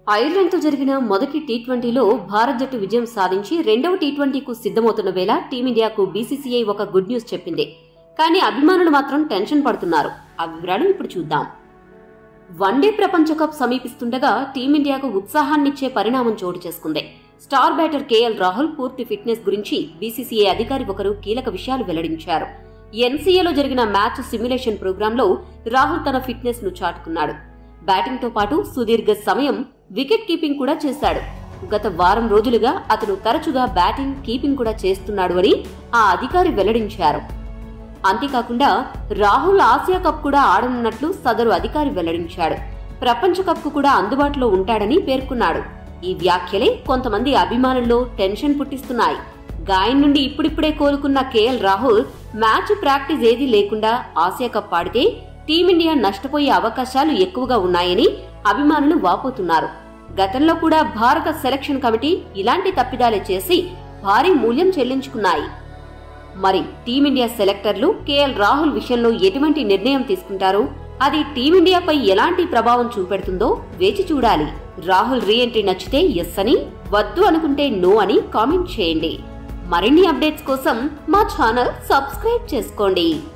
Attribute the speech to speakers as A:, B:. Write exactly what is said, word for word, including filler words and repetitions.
A: ఐర్లాండ్తో జరిగిన మొదటి టీ ట్వంటీలో భారత్ జట్టు విజయం సాధించి రెండవ టీ ట్వంటీకు సిద్ధమవుతున్న వేళ టీమిండియాకు బీసీసీఐ ఒక గుడ్ న్యూస్ చెప్పింది. కానీ అభిమానులు మాత్రం టెన్షన్ పడుతున్నారు. ఆ వివరాలు ఇప్పుడు చూద్దాం. వన్డే ప్రపంచ కప్ సమీపిస్తుండగా టీమిండియాకు ఉత్సాహాన్నిచ్చే పరిణామం చోటు చేసుకుంది. స్టార్ బ్యాటర్ కేఎల్ రాహుల్ పూర్తి ఫిట్నెస్ గురించి బీసీసీఐ అధికారి ఒకరు కీలక విషయాలు వెల్లడించారు. ఎన్సీఏలో జరిగిన మ్యాచ్ సిమ్యులేషన్ ప్రోగ్రాంలో రాహుల్ తన ఫిట్నెస్ ను చాటుకున్నాడు. బ్యాటింగ్ తో పాటు సుదీర్ఘ సమయం వికెట్ కీపింగ్ కూడా చేశాడు. గత వారం రోజులుగా అతను తరచుగా బ్యాటింగ్, కీపింగ్ కూడా చేస్తున్నాడు అని ఆ అధికారి వెల్లడించారు. అంతేకాకుండా రాహుల్ ఆసియా కప్ కూడా ఆడనున్నట్లు సదరు అధికారి వెల్లడించాడు. ప్రపంచ కప్ కు కూడా అందుబాటులో ఉంటాడని పేర్కొన్నాడు. ఈ వ్యాఖ్యలే కొంతమంది అభిమానుల్లో టెన్షన్ పుట్టిస్తున్నాయి. గాయం నుండి ఇప్పుడిప్పుడే కోలుకున్న కేఎల్ రాహుల్ మ్యాచ్ ప్రాక్టీస్ ఏదీ లేకుండా ఆసియా కప్ ఆడితే టీమిండియా నష్టపోయే అవకాశాలు ఎక్కువగా ఉన్నాయని అభిమానులు వాపోతున్నారు. గతంలో కూడా భారత సెలక్షన్ కమిటీ ఇలాంటి తప్పిదాలే చేసి భారీ మూల్యం చెల్లించుకున్నాయి. మరి టీమిండియా సెలెక్టర్లు కేఎల్ రాహుల్ విషయంలో ఎటువంటి నిర్ణయం తీసుకుంటారో, అది టీమిండియాపై ఎలాంటి ప్రభావం చూపెడుతుందో వేచి చూడాలి. రాహుల్ రీ ఎంట్రీ నచ్చితే ఎస్ అని, వద్దు అనుకుంటే నో అని కామెంట్ చేయండి. మరిన్ని అప్డేట్స్ కోసం మా ఛానల్ సబ్స్క్రైబ్ చేసుకోండి.